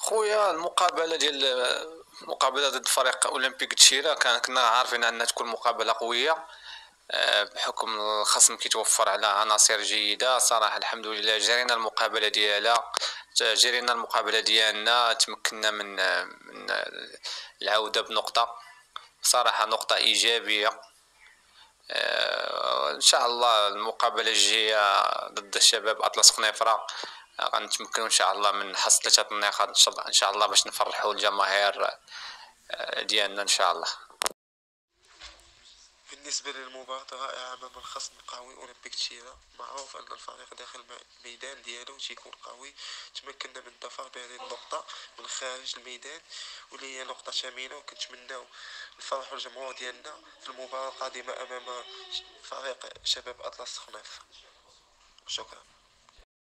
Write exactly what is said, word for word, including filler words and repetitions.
خويا المقابله ديال المقابله ضد فريق اولمبيك تشيرا كان كنا عارفين انها تكون مقابله قويه. آه، بحكم الخصم كيتوفر على عناصر جيده صراحه. الحمد لله جرينا المقابله ديالها جرينا المقابله ديالنا تمكنا من من العوده بنقطه، صراحه نقطه ايجابيه. آه، ان شاء الله المقابله الجايه ضد الشباب اطلس قنيفره غنتمكنوا ان شاء الله من حصد ثلاثه النقاط ان شاء الله باش نفرحوا الجماهير آه، ديالنا ان شاء الله. بالنسبة للمباراة رائعة أمام الخصم قوي أولمبيك تشيرا. معروف أن الفريق داخل الميدان ديالو تيكون قوي. تمكنا من الظفر بهذه النقطة من خارج الميدان، واللي هي نقطة ثمينة، وكنتمناو نفرحوا الجمهور ديالنا في المباراة القادمة أمام فريق شباب أطلس خنيف. شكرا.